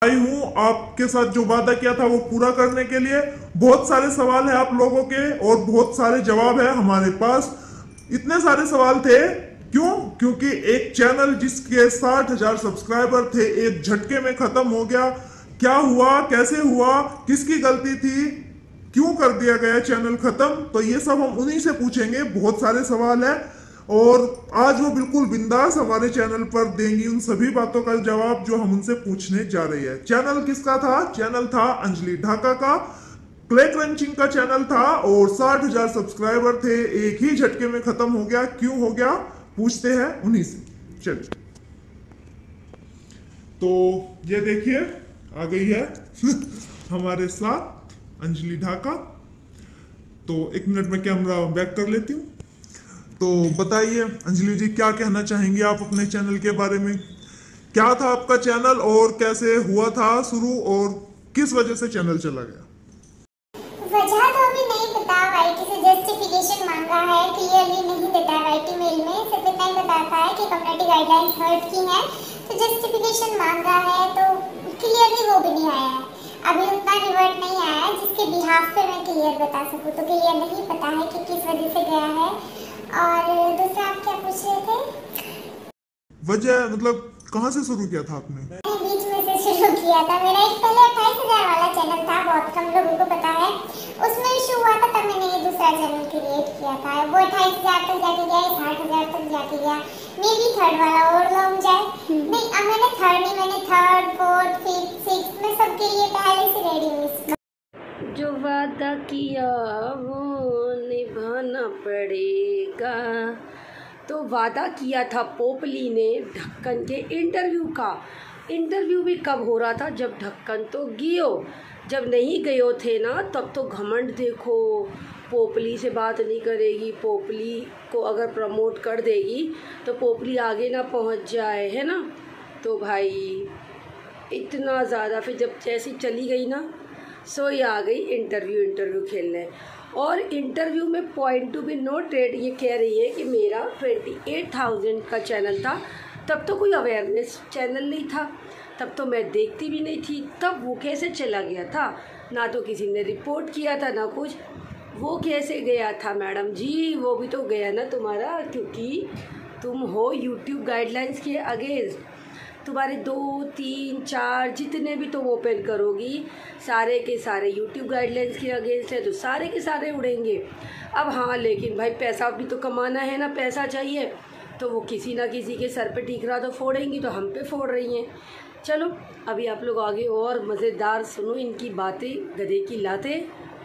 आई हूँ आपके साथ जो वादा किया था वो पूरा करने के लिए। बहुत सारे सवाल है आप लोगों के और बहुत सारे जवाब है हमारे पास। इतने सारे सवाल थे क्यों? क्योंकि एक चैनल जिसके 60,000 सब्सक्राइबर थे एक झटके में खत्म हो गया। क्या हुआ, कैसे हुआ, किसकी गलती थी, क्यों कर दिया गया चैनल खत्म? तो ये सब हम उन्हीं से पूछेंगे। बहुत सारे सवाल है और आज वो बिल्कुल बिंदास हमारे चैनल पर देंगी उन सभी बातों का जवाब जो हम उनसे पूछने जा रही है। चैनल किसका था? चैनल था अंजलि ढाका का। क्ले क्रंचिंग का चैनल था और 60,000 सब्सक्राइबर थे, एक ही झटके में खत्म हो गया। क्यों हो गया पूछते हैं उन्हीं से। चलिए, तो ये देखिए आ गई है हमारे साथ अंजलि ढाका। तो एक मिनट में कैमरा बैक कर लेती हूँ। तो बताइए अंजलि जी, क्या कहना चाहेंगी आप अपने चैनल के बारे में? क्या था आपका चैनल और कैसे हुआ था शुरू और किस वजह से चैनल चला गया? वजह तो अभी नहीं पता। वाईटी से जस्टिफिकेशन मांगा है, क्लियरली नहीं देता वाईटी मेल में। सिर्फ इतना ही बताता है कि कम्युनिटी गाइडलाइंस हर्ट की हैं, तो जस्टिफिकेशन मांगा है, तो क्लियरली वो भी नहीं आया है। अभी उतना रिवर्ट नहीं आया है जिसके बिहाफ पे मैं क्लियर बता सकूँ। तो क्लियर नहीं पता है कि किस वजह से गया है। और दूसरा आप क्या पूछ रहे थे? वजह मतलब कहाँ से शुरू किया था आपने? बीच में से शुरू किया था। मेरा एक पहले 28,000 वाला चैनल था, बहुत कम लोगों को पता है। उसमें इशू हुआ था, तब मैंने ये दूसरा चैनल क्रिएट किया था। वो 28,000 तक जाके गया, 60,000 तक जाके गया। मे बी थर्ड वाला और लॉन्ग जाए। नहीं, अब मैंने थर्ड नहीं, मैंने थर्ड, फोर्थ, फिफ्थ, सिक्स्थ में सबके लिए पहले से रेडी हूँ। जो वादा किया वो निभाना पड़ेगा। तो वादा किया था पोपली ने ढक्कन के इंटरव्यू का। इंटरव्यू भी कब हो रहा था? जब ढक्कन तो गियो। जब नहीं गयो थे ना, तब तो घमंड देखो। पोपली से बात नहीं करेगी, पोपली को अगर प्रमोट कर देगी तो पोपली आगे ना पहुंच जाए, है ना। तो भाई इतना ज़्यादा, फिर जब जैसी चली गई ना, सो ये आ गई इंटरव्यू खेलने। और इंटरव्यू में पॉइंट टू बी नोटेड ये कह रही है कि मेरा 28,000 का चैनल था। तब तो कोई अवेयरनेस चैनल नहीं था, तब तो मैं देखती भी नहीं थी। तब वो कैसे चला गया था? ना तो किसी ने रिपोर्ट किया था ना कुछ। वो कैसे गया था मैडम जी? वो भी तो गया ना तुम्हारा, क्योंकि तुम हो यूट्यूब गाइडलाइंस के अगेंस्ट। तुम्हारे 2, 3, 4 जितने भी तुम ओपन करोगी, सारे के सारे यूट्यूब गाइडलाइंस के अगेंस्ट है, तो सारे के सारे उड़ेंगे। अब हाँ, लेकिन भाई पैसा भी तो कमाना है ना, पैसा चाहिए। तो वो किसी ना किसी के सर पे ठीकरा तो फोड़ेंगी, तो हम पे फोड़ रही हैं। चलो अभी आप लोग आगे और मज़ेदार सुनो इनकी बातें, गधे की लातें।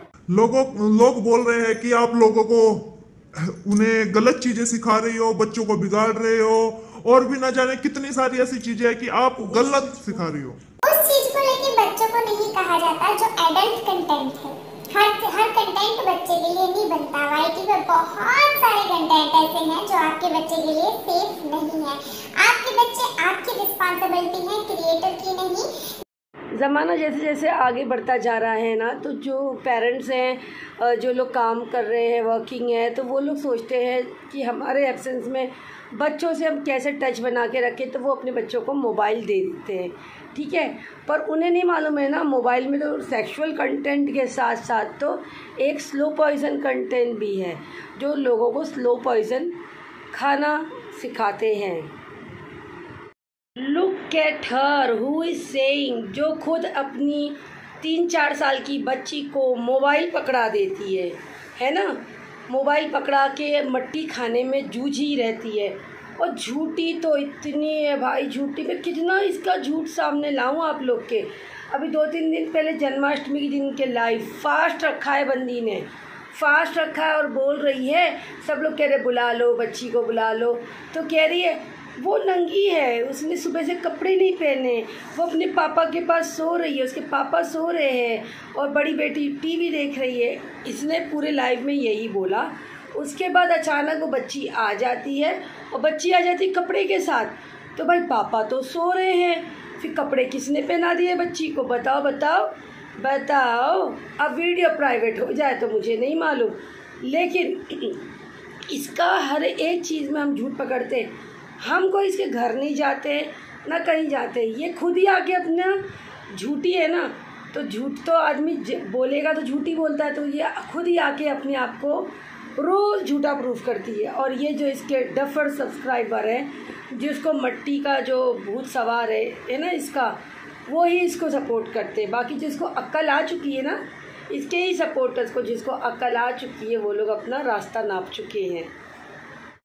लोग बोल रहे हैं कि आप लोगों को उन्हें गलत चीजें सिखा रही हो, बच्चों को बिगाड़ रहे हो, और भी ना जाने कितनी सारी ऐसी चीजें हैं कि आप गलत सिखा रही हो। उस चीज को लेके बच्चों को नहीं कहा जाता जो एडल्ट कंटेंट है। हर कंटेंट बच्चे के लिए नहीं बनता। वाईटी पे बहुत सारे कंटेंट ऐसे हैं जो आपके बच्चे के लिए सेफ नहीं है। आपके बच्चे आपकी रिस्पॉन्सिबिलिटी है, क्रिएटर की नहीं। ज़माना जैसे जैसे आगे बढ़ता जा रहा है ना, तो जो पेरेंट्स हैं, जो लोग काम कर रहे हैं, वर्किंग है, तो वो लोग सोचते हैं कि हमारे एब्सेंस में बच्चों से हम कैसे टच बना के रखें, तो वो अपने बच्चों को मोबाइल दे देते हैं, ठीक है। पर उन्हें नहीं मालूम है ना, मोबाइल में तो सेक्सुअल कंटेंट के साथ साथ तो एक स्लो पॉइज़न कंटेंट भी है, जो लोगों को स्लो पॉइज़न खाना सिखाते हैं। Look at her who is saying, जो खुद अपनी 3-4 साल की बच्ची को मोबाइल पकड़ा देती है ना। मोबाइल पकड़ा के मट्टी खाने में जूझी रहती है। और झूठी तो इतनी है भाई, झूठी में कितना इसका झूठ सामने लाऊं आप लोग के। अभी 2-3 दिन पहले जन्माष्टमी के दिन के लाइव फास्ट रखा है, बंदी ने फास्ट रखा है और बोल रही है, सब लोग कह रहे बुला लो बच्ची को, बुला लो, तो कह रही है वो नंगी है, उसने सुबह से कपड़े नहीं पहने, वो अपने पापा के पास सो रही है, उसके पापा सो रहे हैं और बड़ी बेटी टीवी देख रही है। इसने पूरे लाइव में यही बोला। उसके बाद अचानक वो बच्ची आ जाती है, और बच्ची आ जाती है कपड़े के साथ। तो भाई पापा तो सो रहे हैं, फिर कपड़े किसने पहना दिए बच्ची को? बताओ बताओ बताओ। अब वीडियो प्राइवेट हो जाए तो मुझे नहीं मालूम, लेकिन इसका हर एक चीज़ में हम झूठ पकड़ते हैं। हम कोई इसके घर नहीं जाते ना कहीं जाते, ये खुद ही आके अपना झूठी है ना, तो झूठ तो आदमी बोलेगा तो झूठी बोलता है, तो ये खुद ही आके अपने आप को रोज़ झूठा प्रूफ करती है। और ये जो इसके डफर सब्सक्राइबर हैं, जिसको मट्टी का जो भूत सवार है ना इसका, वो ही इसको सपोर्ट करते हैं। बाकी जिसको अक्ल आ चुकी है ना, इसके ही सपोर्टर्स को जिसको अक्ल आ चुकी है, वो लोग अपना रास्ता नाप चुके हैं।